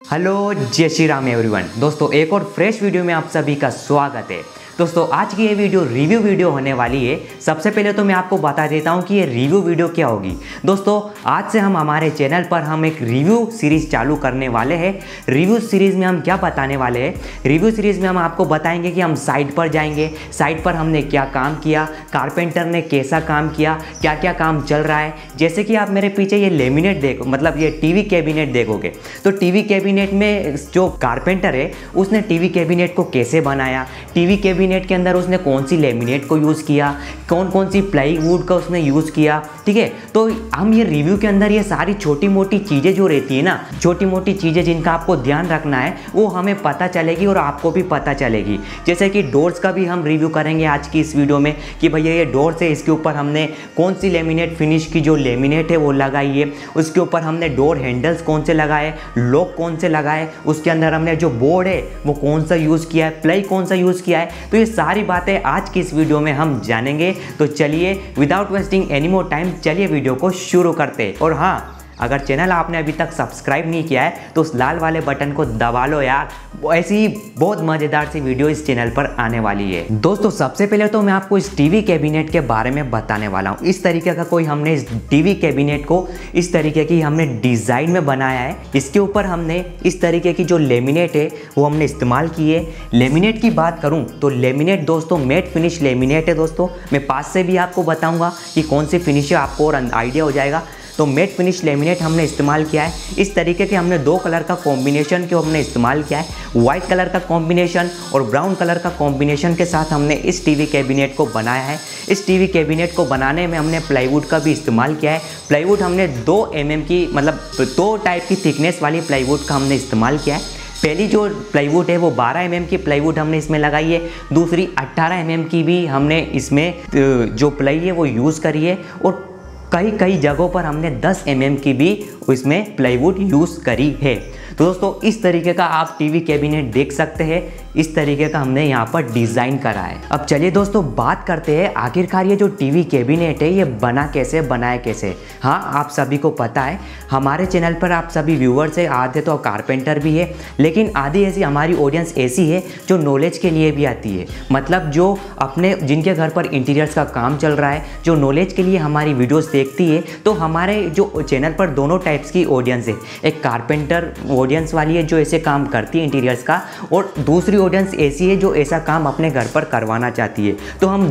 Hello जय Shri Ram everyone. दोस्तों एक और फ्रेश वीडियो में आप सभी का स्वागत है। दोस्तों आज की ये वीडियो रिव्यू वीडियो होने वाली है। सबसे पहले तो मैं आपको बता देता हूँ कि ये रिव्यू वीडियो क्या होगी। दोस्तों आज से हम हमारे चैनल पर हम एक रिव्यू सीरीज़ चालू करने वाले हैं। रिव्यू सीरीज़ में हम क्या बताने वाले हैं, रिव्यू सीरीज़ में हम आपको बताएंगे कि हम साइट पर जाएंगे, साइट पर हमने क्या काम किया, कारपेंटर ने कैसा काम किया, क्या क्या काम चल रहा है। जैसे कि आप मेरे पीछे ये लेमिनेट देखो, मतलब ये टीवी कैबिनेट देखोगे तो टीवी कैबिनेट में जो कारपेंटर है उसने टीवी कैबिनेट को कैसे बनाया, टीवी कैबिनेट के अंदर उसने कौन सी लेमिनेट को यूज़ किया, कौन कौन सी प्लाईवुड का उसने यूज़ किया। ठीक है, तो हम ये रिव्यू के अंदर ये सारी छोटी मोटी चीज़ें जो रहती है ना, छोटी मोटी चीज़ें जिनका आपको ध्यान रखना है वो हमें पता चलेगी और आपको भी पता चलेगी। जैसे कि डोर्स का भी हम रिव्यू करेंगे आज की इस वीडियो में कि भैया ये डोर्स है, इसके ऊपर हमने कौन सी लेमिनेट फिनिश की जो लेमिनेट है वो लगाई है, उसके ऊपर हमने डोर हैंडल्स कौन से लगाए, लॉक कौन से लगाए, उसके अंदर हमने जो बोर्ड है वो कौन सा यूज़ किया है, प्लाई कौन सा यूज़ किया है। तो ये सारी बातें आज की इस वीडियो में हम जानेंगे। तो चलिए without wasting any more time चलिए वीडियो को शुरू करते हैं। और हाँ, अगर चैनल आपने अभी तक सब्सक्राइब नहीं किया है तो उस लाल वाले बटन को दबा लो यार, ऐसी ही बहुत मज़ेदार सी वीडियो इस चैनल पर आने वाली है। दोस्तों सबसे पहले तो मैं आपको इस टीवी कैबिनेट के बारे में बताने वाला हूँ। इस तरीके का कोई हमने इस टीवी कैबिनेट को इस तरीके की हमने डिज़ाइन में बनाया है। इसके ऊपर हमने इस तरीके की जो लेमिनेट है वो हमने इस्तेमाल की है। लेमिनेट की बात करूँ तो लेमिनेट दोस्तों मैट फिनिश लेमिनेट है। दोस्तों मैं पास से भी आपको बताऊँगा कि कौन सी फिनिश है, आपको और आइडिया हो जाएगा। तो मैट फिनिश लेमिनेट हमने इस्तेमाल किया है। इस तरीके के हमने दो कलर का कॉम्बिनेशन के हमने इस्तेमाल किया है, वाइट कलर का कॉम्बिनेशन और ब्राउन कलर का कॉम्बिनेशन के साथ हमने इस टीवी कैबिनेट को बनाया है। इस टीवी कैबिनेट को बनाने में हमने प्लाईवुड का भी इस्तेमाल किया है। प्लाईवुड हमने 2 mm की, मतलब 2 टाइप की थिकनेस वाली प्लाईवुड का हमने इस्तेमाल किया है। पहली जो प्लाईवुड है वो 12 mm की प्लाईवुड हमने इसमें लगाई है, दूसरी 18 mm की भी हमने इसमें जो प्लाई है वो यूज़ करी है, और कई जगहों पर हमने 10 mm की भी इसमें प्लाईवुड यूज़ करी है। तो दोस्तों इस तरीके का आप टीवी कैबिनेट देख सकते हैं, इस तरीके का हमने यहाँ पर डिज़ाइन करा है। अब चलिए दोस्तों बात करते हैं आखिरकार ये जो टीवी कैबिनेट है ये बना कैसे, बनाया कैसे। हाँ आप सभी को पता है हमारे चैनल पर आप सभी व्यूवर्स है, आधे तो कारपेंटर भी है, लेकिन आधी ऐसी हमारी ऑडियंस ऐसी है जो नॉलेज के लिए भी आती है। मतलब जो अपने जिनके घर पर इंटीरियर्स का काम चल रहा है, जो नॉलेज के लिए हमारी वीडियोज़ देखती है। तो हमारे जो चैनल पर दोनों टाइप्स की ऑडियंस है, एक कारपेंटर ऑडियंस वाली है जो ऐसे काम करती है इंटीरियर्स का, और दूसरी ऑडियंस ऐसी है जो ऐसा काम अपने घर पर करवाना चाहती है। तो हम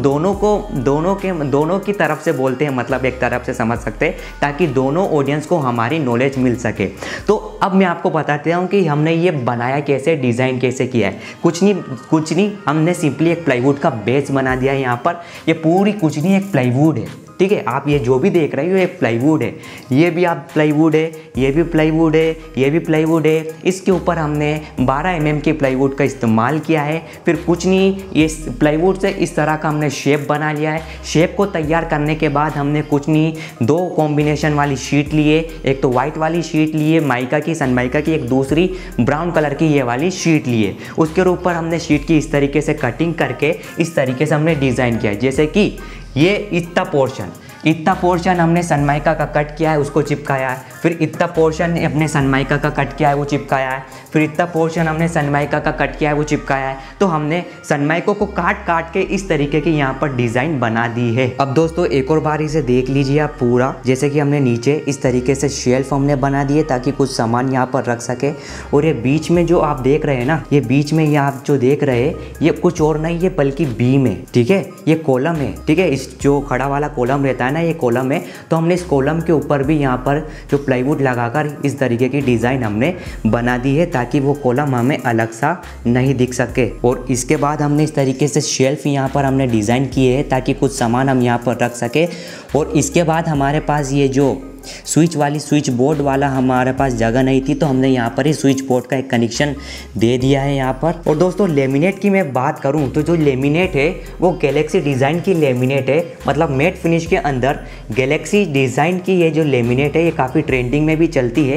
दोनों की तरफ से बोलते हैं, मतलब एक तरफ से समझ सकते हैं, ताकि दोनों ऑडियंस को हमारी नॉलेज मिल सके। तो अब मैं आपको बताते हूँ कि हमने ये बनाया कैसे, डिज़ाइन कैसे किया है। कुछ नहीं, हमने सिंपली एक प्लाईवुड का बेस बना दिया है। यहाँ पर ये पूरी कुछ नहीं, एक प्लाईवुड है। ठीक है, आप ये जो भी देख रहे हो ये प्लाईवुड है, ये भी आप प्लाईवुड है, ये भी प्लाईवुड है, ये भी प्लाईवुड है। इसके ऊपर हमने 12 mm के प्लाईवुड का इस्तेमाल किया है। फिर कुछ नहीं, ये प्लाईवुड से इस तरह का हमने शेप बना लिया है। शेप को तैयार करने के बाद हमने कुछ नहीं, 2 कॉम्बिनेशन वाली शीट लिए, एक तो वाइट वाली शीट लिए माइका की, सनमाइका की, एक दूसरी ब्राउन कलर की ये वाली शीट लिए। उसके ऊपर हमने शीट की इस तरीके से कटिंग करके इस तरीके से हमने डिज़ाइन किया है। जैसे कि ये इतना पोर्शन हमने सनमाइका का कट किया है, उसको चिपकाया है। फिर इतना पोर्शन अपने सनमाइका का कट किया है, वो चिपकाया है। फिर इतना पोर्शन हमने सनमाइका का कट किया है, वो चिपकाया है। तो हमने सनमाइकों को काट के इस तरीके की यहाँ पर डिज़ाइन बना दी है। अब दोस्तों एक और बार इसे देख लीजिए आप पूरा। जैसे कि हमने नीचे इस तरीके से शेल्फ हमने बना दिए ताकि कुछ सामान यहाँ पर रख सके। और ये बीच में जो आप देख रहे हैं ना, ये बीच में ये आप जो देख रहे हैं ये कुछ और नहीं, ये बल्कि बीम है। ठीक है, ये कॉलम है। ठीक है, इस जो खड़ा वाला कॉलम रहता है ना, ये कॉलम है। तो हमने इस कॉलम के ऊपर भी यहाँ पर जो प्लाईवुड लगाकर इस तरीके की डिज़ाइन हमने बना दी है ताकि वो कॉलम हमें अलग सा नहीं दिख सके। और इसके बाद हमने इस तरीके से शेल्फ यहाँ पर हमने डिज़ाइन किए हैं ताकि कुछ सामान हम यहाँ पर रख सके। और इसके बाद हमारे पास ये जो स्विच बोर्ड वाला हमारे पास जगह नहीं थी, तो हमने यहाँ पर ही स्विच बोर्ड का एक कनेक्शन दे दिया है यहाँ पर। और दोस्तों लेमिनेट की मैं बात करूँ तो जो लेमिनेट है वो गैलेक्सी डिज़ाइन की लेमिनेट है। मतलब मैट फिनिश के अंदर गैलेक्सी डिज़ाइन की ये जो लेमिनेट है ये काफ़ी ट्रेंडिंग में भी चलती है।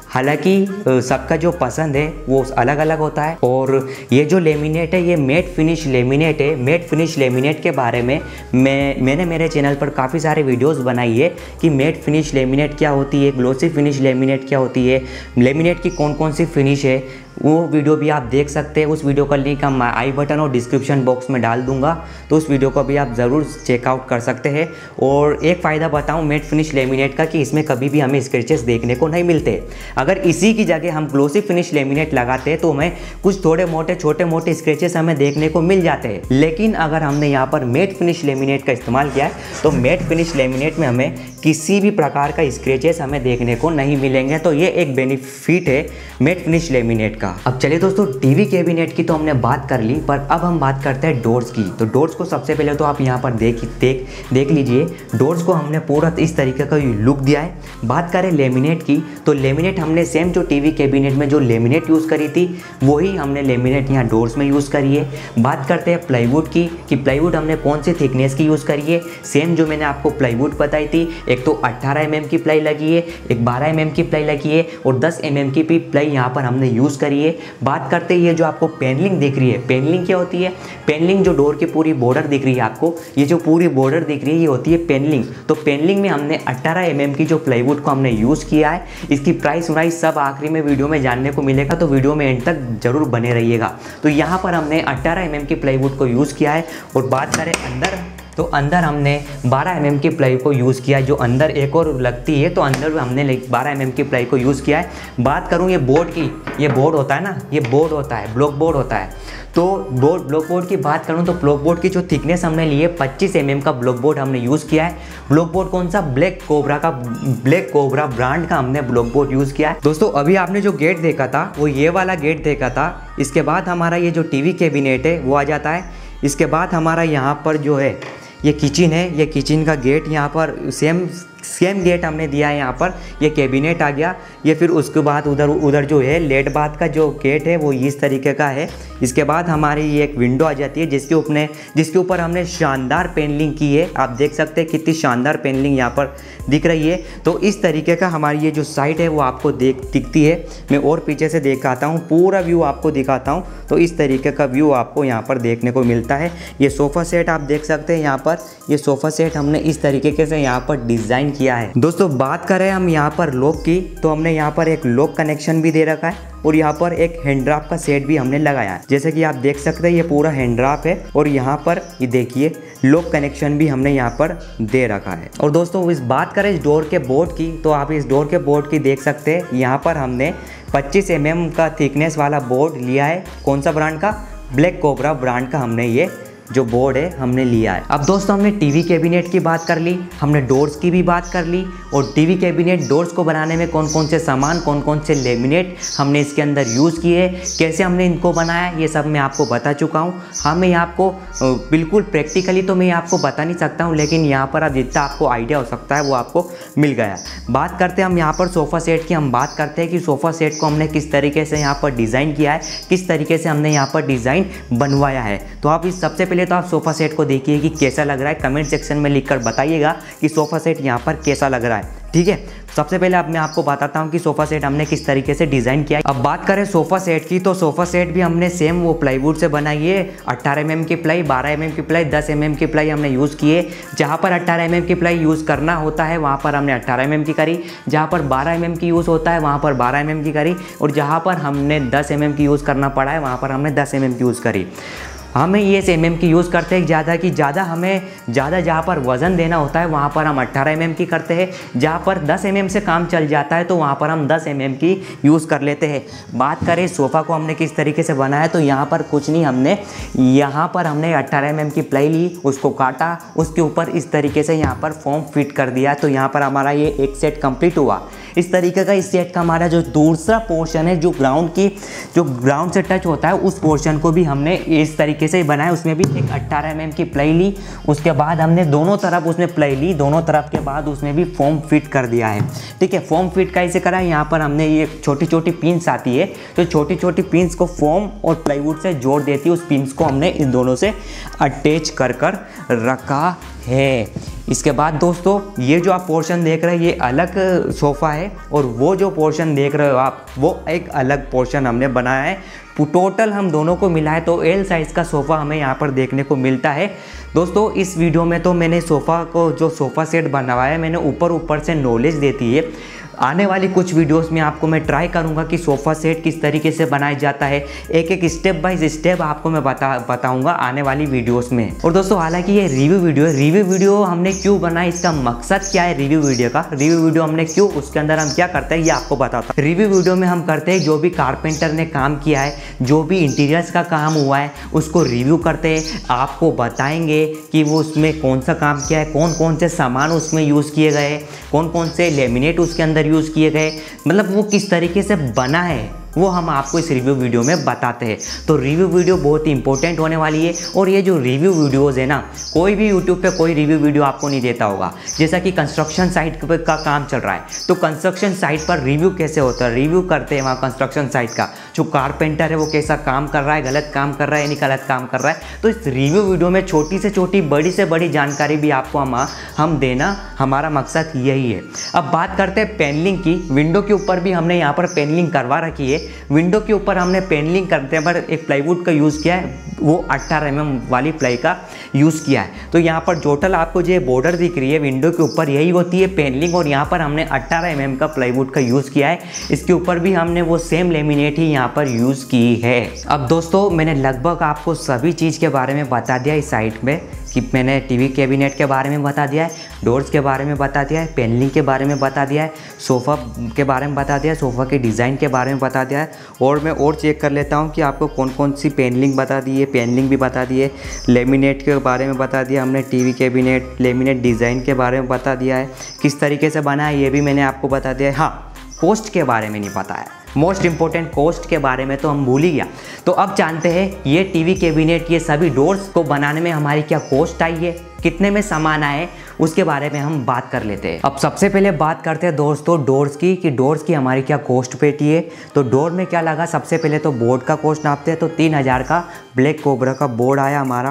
हालांकि सबका जो पसंद है वो अलग अलग होता है। और ये जो लेमिनेट है ये मैट फिनिश लेमिनेट है। मैट फिनिश लेमिनेट के बारे में मैंने मेरे चैनल पर काफ़ी सारे वीडियोस बनाई है कि मैट फिनिश लेमिनेट क्या होती है, ग्लोसी फिनिश लेमिनेट क्या होती है, लेमिनेट की कौन कौन सी फिनिश है, वो वीडियो भी आप देख सकते हैं। उस वीडियो का लिंक हम आई बटन और डिस्क्रिप्शन बॉक्स में डाल दूंगा, तो उस वीडियो को भी आप ज़रूर चेकआउट कर सकते हैं। और एक फ़ायदा बताऊं मैट फिनिश लेमिनेट का कि इसमें कभी भी हमें स्क्रैचेस देखने को नहीं मिलते। अगर इसी की जगह हम ग्लोसी फिनिश लेमिनेट लगाते हैं तो हमें कुछ थोड़े मोटे छोटे मोटे स्क्रैचेस हमें देखने को मिल जाते हैं। लेकिन अगर हमने यहाँ पर मैट फिनिश लेमिनेट का इस्तेमाल किया है तो मैट फिनिश लेमिनेट में हमें किसी भी प्रकार का स्क्रैचेस हमें देखने को नहीं मिलेंगे। तो ये एक बेनिफिट है मैट फिनिश लेमिनेट का। अब चलिए दोस्तों, टीवी कैबिनेट की तो हमने बात कर ली, पर अब हम बात करते हैं डोर्स की। तो डोर्स को सबसे पहले तो आप यहाँ पर देख लीजिए। डोर्स को हमने पूरा इस तरीके का लुक दिया है। बात करें लेमिनेट की तो लेमिनेट हमने सेम जो टीवी कैबिनेट में जो लेमिनेट यूज़ करी थी वही हमने लेमिनेट यहाँ डोर्स में यूज़ करी है। बात करते हैं प्लाईवुड की कि प्लाईवुड हमने कौन सी थिकनेस की यूज़ करी है। सेम जो मैंने आपको प्लाईवुड बताई थी, एक तो 18 mm की प्लाई लगी है, एक 12 mm की प्लाई लगी है और 10 mm की भी प्लाई यहाँ पर हमने यूज़ करी है। बात करते हैं ये जो आपको पैनलिंग दिख रही है, पैनलिंग क्या होती है? पैनलिंग जो डोर की पूरी बॉर्डर दिख रही है आपको, ये जो पूरी बॉर्डर दिख रही है ये होती है पैनलिंग। तो पैनलिंग में हमने 18 mm की जो प्लाईवुड को हमने यूज़ किया है। इसकी प्राइस वाइस सब आखिरी में वीडियो में जानने को मिलेगा, तो वीडियो में एंड तक जरूर बने रहिएगा। तो यहाँ पर हमने 18 mm की प्लाईवुड को यूज़ किया है। और बात करें अंदर, तो अंदर हमने 12 mm की प्लाई को यूज़ किया है। जो अंदर एक और लगती है तो अंदर हमने 12 mm की प्लाई को यूज़ किया है। बात करूँ ये बोर्ड की, ये बोर्ड होता है ना, ये बोर्ड होता है, ब्लॉक बोर्ड होता है। तो ब्लॉक बोर्ड की बात करूं तो ब्लॉक बोर्ड की जो थिकनेस हमने ली है 25 mm का ब्लॉक बोर्ड हमने यूज़ किया है। ब्लॉक बोर्ड कौन सा? ब्लैक कोबरा ब्रांड का हमने ब्लॉक बोर्ड यूज़ किया है। दोस्तों अभी आपने जो गेट देखा था वो ये वाला गेट देखा था। इसके बाद हमारा ये जो टीवी कैबिनेट है वो आ जाता है। इसके बाद हमारा यहाँ पर जो है ये किचन है, ये किचन का गेट यहाँ पर सेम गेट हमने दिया है। यहाँ पर ये कैबिनेट आ गया। ये फिर उसके बाद उधर जो है लेट बाथ का जो गेट है वो इस तरीके का है। इसके बाद हमारी ये एक विंडो आ जाती है जिसके ऊपर हमने शानदार पेनलिंग की है। आप देख सकते हैं कितनी शानदार पेनलिंग यहाँ पर दिख रही है। तो इस तरीके का हमारी ये जो साइड है वो आपको दिखती है। मैं और पीछे से दिखाता हूँ, पूरा व्यू आपको दिखाता हूँ। तो इस तरीके का व्यू आपको यहाँ पर देखने को मिलता है। ये सोफ़ा सेट आप देख सकते हैं यहाँ पर, ये सोफ़ा सेट हमने इस तरीके से यहाँ पर डिज़ाइन किया है। दोस्तों बात करें हम यहाँ पर लॉक की तो हमने यहाँ पर एक लॉक कनेक्शन भी दे रखा है और यहाँ पर एक हैंड ड्राफ का सेट भी हमने लगाया है। जैसे कि आप देख सकते हैं ये पूरा हैंड ड्राफ है और यहाँ पर ये देखिए लॉक कनेक्शन भी हमने यहाँ पर दे रखा है। और दोस्तों इस बात करें इस डोर के बोर्ड की तो आप इस डोर के बोर्ड की देख सकते हैं। यहाँ पर हमने 25 mm का थिकनेस वाला बोर्ड लिया है। कौन सा ब्रांड का? ब्लैक कोबरा ब्रांड का हमने ये जो बोर्ड है हमने लिया है। अब दोस्तों हमने टीवी कैबिनेट की बात कर ली, हमने डोर्स की भी बात कर ली। और टीवी कैबिनेट डोर्स को बनाने में कौन कौन से सामान, कौन कौन से लेमिनेट हमने इसके अंदर यूज़ किए, कैसे हमने इनको बनाया, ये सब मैं आपको बता चुका हूँ। हाँ मैं आपको बिल्कुल प्रैक्टिकली तो मैं आपको बता नहीं सकता हूँ, लेकिन यहाँ पर अब जितना आपको आइडिया हो सकता है वो आपको मिल गया। बात करते हैं हम यहाँ पर सोफ़ा सेट की। हम बात करते हैं कि सोफ़ा सेट को हमने किस तरीके से यहाँ पर डिज़ाइन किया है, किस तरीके से हमने यहाँ पर डिज़ाइन बनवाया है। तो आप इस सबसे पहले तो आप सोफ़ा सेट को देखिए कि कैसा लग रहा है। कमेंट सेक्शन में लिखकर बताइएगा कि सोफ़ा सेट यहाँ पर कैसा लग रहा है, ठीक है। सबसे पहले अब मैं आपको बताता हूँ कि सोफ़ा सेट हमने किस तरीके से डिज़ाइन किया है। अब बात करें सोफ़ा सेट की तो सोफ़ा सेट भी हमने सेम वो प्लाईवुड से बनाई है। 18 mm की प्लाई, 12 mm की प्लाई, 10 mm की प्लाई हमने यूज़ किए। जहाँ पर 18 mm की प्लाई यूज़ करना होता है वहाँ पर हमने 18 mm की करी, जहाँ पर 12 mm की यूज़ होता है वहाँ पर 12 mm की करी, और जहाँ पर हमने 10 mm की यूज़ करना पड़ा है वहाँ पर हमने 10 mm की यूज़ करी। हमें ये mm की यूज़ करते हैं ज़्यादा हमें जहाँ पर वज़न देना होता है वहाँ पर हम 18 mm की करते हैं। जहाँ पर 10 mm से काम चल जाता है तो वहाँ पर हम 10 mm की यूज़ कर लेते हैं। बात करें सोफ़ा को हमने किस तरीके से बनाया तो यहाँ पर कुछ नहीं, यहाँ पर हमने 18 mm की प्लाई ली, उसको काटा, उसके ऊपर इस तरीके से यहाँ पर फॉर्म फिट कर दिया। तो यहाँ पर हमारा ये एक सेट कंप्लीट हुआ। इस तरीके का इस सेट का हमारा जो दूसरा पोर्शन है जो ग्राउंड से टच होता है उस पोर्शन को भी हमने इस तरीके से बनाया। उसमें भी एक 18 mm की प्लाई ली, उसके बाद हमने दोनों तरफ उसमें प्लाई ली, दोनों तरफ के बाद उसमें भी फॉर्म फिट कर दिया है, ठीक है। फॉर्म फिट कैसे करा है, यहाँ पर हमने ये छोटी छोटी पिन्स आती है तो छोटी छोटी पिन्स को फॉर्म और प्लाईवुड से जोड़ देती है। उस पिन्स को हमने इन दोनों से अटैच कर रखा है। इसके बाद दोस्तों ये जो आप पोर्शन देख रहे हैं ये अलग सोफ़ा है और वो जो पोर्शन देख रहे हो आप वो एक अलग पोर्शन हमने बनाया है। टोटल हम दोनों को मिलाए तो एल साइज़ का सोफ़ा हमें यहाँ पर देखने को मिलता है। दोस्तों इस वीडियो में तो मैंने सोफ़ा को जो सोफ़ा सेट बनवाया है मैंने ऊपर से नॉलेज देती है। आने वाली कुछ वीडियोस में आपको मैं ट्राई करूंगा कि सोफ़ा सेट किस तरीके से बनाया जाता है, एक स्टेप बाय स्टेप आपको मैं बताऊंगा आने वाली वीडियोस में। और दोस्तों हालांकि ये रिव्यू वीडियो हमने क्यों बनाई, इसका मकसद क्या है रिव्यू वीडियो हमने क्यों, उसके अंदर हम क्या करते हैं ये आपको बताता हूँ। रिव्यू वीडियो में हम करते हैं जो भी कारपेंटर ने काम किया है, जो भी इंटीरियर्स का काम हुआ है उसको रिव्यू करते हैं, आपको बताएंगे कि वो उसमें कौन सा काम किया है, कौन कौन से सामान उसमें यूज़ किए गए, कौन कौन से लेमिनेट उसके अंदर यूज़ किए गए, मतलब वो किस तरीके से बना है वो हम आपको इस रिव्यू वीडियो में बताते हैं। तो रिव्यू वीडियो बहुत ही इंपॉर्टेंट होने वाली है। और ये जो रिव्यू वीडियोज़ है ना, कोई भी यूट्यूब पे कोई रिव्यू वीडियो आपको नहीं देता होगा। जैसा कि कंस्ट्रक्शन साइट का काम चल रहा है तो कंस्ट्रक्शन साइट पर रिव्यू कैसे होता है, रिव्यू करते हैं वहाँ कंस्ट्रक्शन साइट का, जो कारपेंटर है वो कैसा काम कर रहा है, गलत काम कर रहा है नहीं गलत काम कर रहा है। तो इस रिव्यू वीडियो में छोटी से छोटी बड़ी से बड़ी जानकारी भी आपको हम देना हमारा मकसद यही है। अब बात करते हैं पैनलिंग की। विंडो के ऊपर भी हमने यहाँ पर पैनलिंग करवा रखी है। विंडो के ऊपर हमने पैनलिंग करते पर एक प्लाईवुड का यूज़ किया है, वो 18 mm वाली प्लाई का यूज़ किया है। तो यहाँ पर टोटल आपको जो बॉर्डर दिख रही है विंडो के ऊपर यही होती है पैनलिंग, और यहाँ पर हमने 18 mm का प्लाईवुड का यूज़ किया है। इसके ऊपर भी हमने वो सेम लेमिनेट ही यहाँ पर यूज़ की है। अब दोस्तों मैंने लगभग आपको सभी चीज़ के बारे में बता दिया इस साइट में, कि मैंने टीवी कैबिनेट के बारे में बता दिया है, डोर्स के बारे में बता दिया है, पैनलिंग के बारे में बता दिया है, सोफ़ा के बारे में बता दिया है, सोफ़ा के डिज़ाइन के बारे में बता दिया है। और मैं और चेक कर लेता हूँ कि आपको कौन कौन सी पैनलिंग बता दी है, पैनलिंग भी बता दी है, लेमिनेट के बारे में बता दिया हमने, टीवी कैबिनेट लेमिनेट डिज़ाइन के बारे में बता दिया है, किस तरीके से बना है ये भी मैंने आपको बता दिया है। हाँ, कॉस्ट के बारे में नहीं पता है, मोस्ट इंपॉर्टेंट कॉस्ट के बारे में तो हम भूल ही गया। तो अब जानते हैं ये टीवी कैबिनेट ये सभी डोर्स को बनाने में हमारी क्या कॉस्ट आई है, कितने में सामान आए, उसके बारे में हम बात कर लेते हैं। अब सबसे पहले बात करते हैं दोस्तों डोर्स की, कि डोर्स की हमारी क्या कॉस्ट पेटी है। तो डोर में क्या लगा, सबसे पहले तो बोर्ड का कॉस्ट नापते हैं। तो 3000 का ब्लैक कोबरा का बोर्ड आया हमारा।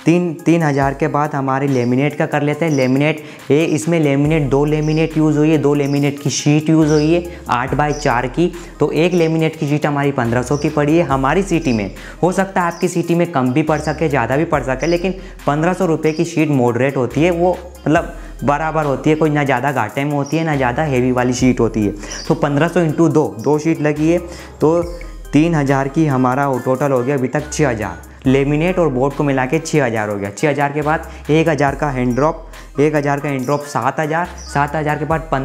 3000 के बाद हमारे लेमिनेट का कर लेते हैं। लेमिनेट इसमें लेमिनेट 2 लेमिनेट यूज़ हुई है, 2 लेमिनेट की शीट यूज़ हुई है 8x4 की। तो एक लेमिनेट की शीट हमारी 1500 की पड़ी है हमारी सिटी में। हो सकता है आपकी सिटी में कम भी पड़ सके, ज़्यादा भी पड़ सके, लेकिन 1500 रुपये की शीट मॉडरेट होती है, वो मतलब बराबर होती है, कोई ना ज़्यादा घाटे में होती है ना ज़्यादा हेवी वाली शीट होती है। तो 1500 × 2 शीट लगी है, तो 3000 की हमारा टोटल हो गया अभी तक 6000। लेमिनेट और बोर्ड को मिला के 6000 हो गया। 6000 के बाद 1000 का हैंड ड्रॉप, 1000 का हैंड ड्रॉप 7000, 7000 के बाद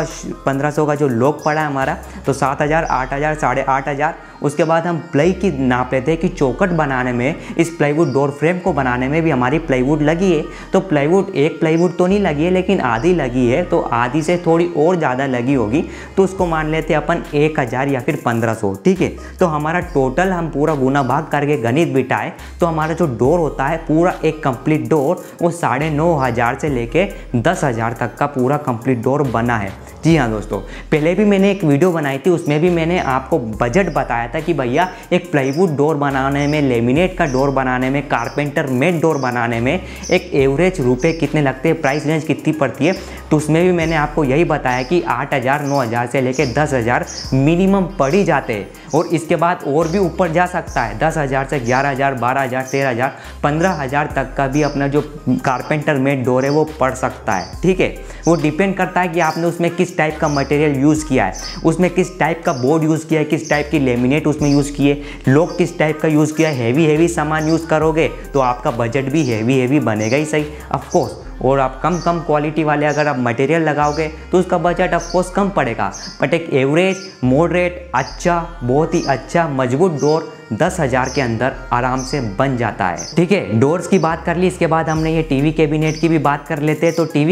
1500 का जो लॉक पड़ा है हमारा, तो 7000, 8000, 8500। उसके बाद हम प्लाई की नाप लेते हैं कि चौकट बनाने में, इस प्लाईवुड डोर फ्रेम को बनाने में भी हमारी प्लाईवुड लगी है। तो प्लाईवुड एक प्लाईवुड तो नहीं लगी है, लेकिन आधी लगी है, तो आधी से थोड़ी और ज़्यादा लगी होगी, तो उसको मान लेते हैं अपन 1000 या फिर 1500। ठीक है, तो हमारा टोटल हम पूरा गुना भाग करके गणित बिठाए तो हमारा जो डोर होता है पूरा एक कंप्लीट डोर वो 9500 से लेके 10,000 तक का पूरा कंप्लीट डोर बना है। जी हाँ दोस्तों, पहले भी मैंने एक वीडियो बनाई थी, उसमें भी मैंने आपको बजट बताया था कि भैया एक प्लाईवुड डोर बनाने में, लेमिनेट का डोर बनाने में, कारपेंटर मेड डोर बनाने में एक एवरेज रुपए कितने लगते हैं, प्राइस रेंज कितनी पड़ती है। तो उसमें भी मैंने आपको यही बताया कि 8000, 9000 से लेके 10,000 मिनिमम पड़ ही जाते हैं, और इसके बाद और भी ऊपर जा सकता है। 10,000 से 11,000, 12,000, 13,000, 15,000 तक का भी अपना जो कारपेंटर मेड डोर है वो पड़ सकता है। ठीक है, वो डिपेंड करता है कि आपने उसमें किस टाइप का मटेरियल यूज़ किया है, उसमें किस टाइप का बोर्ड यूज़ किया है, किस टाइप की लेमिनेट उसमें यूज़ किए, लॉक किस टाइप का यूज़ किया है। हैवी सामान यूज़ करोगे तो आपका बजट भी हैवी बनेगा ही सही, ऑफकोर्स। और आप कम क्वालिटी वाले अगर आप मटेरियल लगाओगे तो उसका बजट ऑफकोर्स कम पड़ेगा। बट एक एवरेज मॉडरेट अच्छा, बहुत ही अच्छा मजबूत डोर 10,000 के अंदर आराम से बन जाता है। ठीक है, डोर्स की बात कर ली, इसके बाद हमने ये टीवी कैबिनेट की भी बात कर लेते हैं। तो टीवी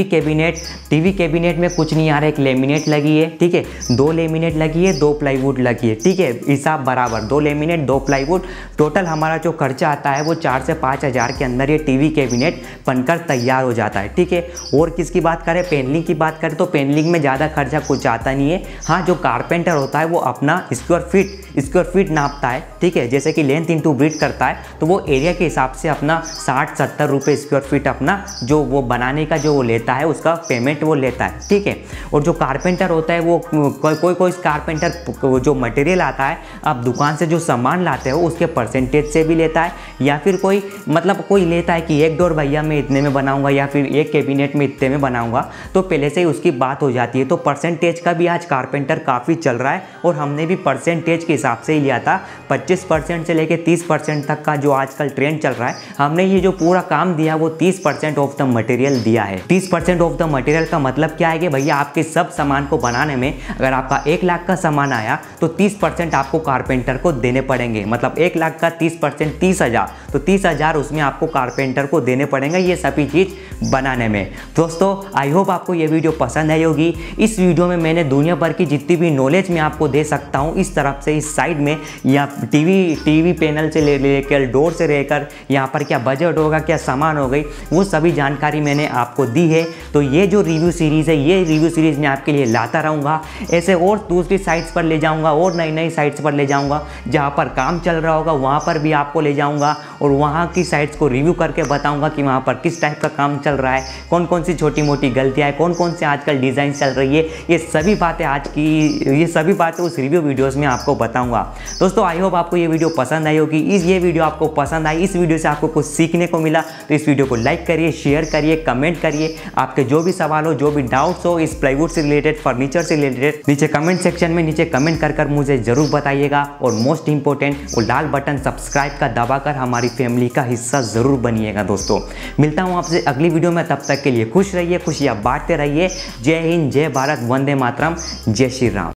कैबिनेट में कुछ नहीं आ रहा, एक लेमिनेट लगी है। ठीक है, 2 लेमिनेट लगी है, 2 प्लाईवुड लगी है। ठीक है, हिसाब बराबर, 2 लेमिनेट 2 प्लाईवुड। टोटल हमारा जो खर्चा आता है वो 4 से 5,000 के अंदर ये टीवी कैबिनेट बनकर तैयार हो जाता है। ठीक है, और किसकी बात करें, पैनलिंग की बात करें तो पैनलिंग में ज़्यादा खर्चा कुछ आता नहीं है। हाँ, जो कारपेंटर होता है वो अपना स्क्वायर फीट नापता है। ठीक है, है, जैसे कि लेंथ इंटू ब्रीथ करता है, तो वो एरिया के हिसाब से अपना 60-70 रुपये स्क्वायर फीट अपना जो वो बनाने का जो वो लेता है उसका पेमेंट वो लेता है, ठीक है। और जो कारपेंटर होता है वो कोई कारपेंटर जो मटेरियल आता है आप दुकान से जो सामान लाते हो उसके परसेंटेज से भी लेता है, या फिर कोई मतलब कोई लेता है कि एक डोर भैया मैं इतने में बनाऊंगा या फिर एक कैबिनेट में इतने में बनाऊंगा, तो पहले से ही उसकी बात हो जाती है। तो परसेंटेज का भी आज कारपेंटर काफ़ी चल रहा है और हमने भी परसेंटेज के हिसाब से ही लिया था। 25% से लेके 30% तक का जो आजकल ट्रेंड चल रहा है, हमने ये जो पूरा काम दिया वो 30% ऑफ द मटेरियल दिया है। 30% ऑफ द मटेरियल का मतलब क्या है कि भैया आपके सब सामान को बनाने में अगर आपका 1 लाख का सामान आया तो 30% आपको कारपेंटर को देने पड़ेंगे। मतलब 1 लाख का 30% 30,000, तो 30,000 उसमें आपको कारपेंटर को देने पड़ेंगे ये सभी चीज़ बनाने में। दोस्तों आई होप आपको ये वीडियो पसंद आई होगी। इस वीडियो में मैंने दुनिया भर की जितनी भी नॉलेज मैं आपको दे सकता हूँ इस तरफ से इस साइड में, या टीवी पैनल से लेकर डोर से लेकर यहाँ पर क्या बजट होगा, क्या सामान हो गई, वो सभी जानकारी मैंने आपको दी है। तो ये जो रिव्यू सीरीज़ है, ये रिव्यू सीरीज़ मैं आपके लिए लाता रहूँगा। ऐसे और दूसरी साइट्स पर ले जाऊँगा और नई साइट्स पर ले जाऊँगा, जहाँ पर काम चल रहा होगा वहाँ पर भी आपको ले जाऊँगा और वहाँ की साइट्स को रिव्यू करके बताऊँगा कि वहाँ पर किस टाइप का काम चल रहा है, कौन कौन सी छोटी मोटी गलतियाँ हैं, कौन कौन से आजकल डिज़ाइन चल रही है। ये सभी बातें उस रिव्यू वीडियोज़ में आपको बताऊँगा। दोस्तों आई होप आपको ये वीडियो पसंद आई होगी। ये वीडियो आपको पसंद आई, इस वीडियो से आपको कुछ सीखने को मिला, तो इस वीडियो को लाइक करिए, शेयर करिए, कमेंट करिए। आपके जो भी सवाल हो, जो भी डाउट्स हो इस प्लाईवुड से रिलेटेड, फर्नीचर से रिलेटेड, नीचे कमेंट सेक्शन में नीचे कमेंट कर मुझे ज़रूर बताइएगा। और मोस्ट इंपॉर्टेंट वो लाल बटन सब्सक्राइब का दबाकर हमारी फैमिली का हिस्सा ज़रूर बनिएगा। दोस्तों मिलता हूँ आपसे अगली वीडियो में, तब तक के लिए खुश रहिए, खुशियाँ बांटते रहिए। जय हिंद, जय भारत, वंदे मातरम, जय श्री राम।